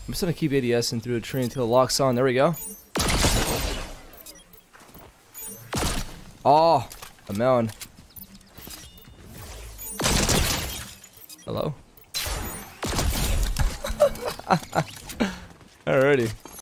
I'm just gonna keep ADSing through a tree until it locks on. There we go. Oh, a melon. Hello? Alrighty.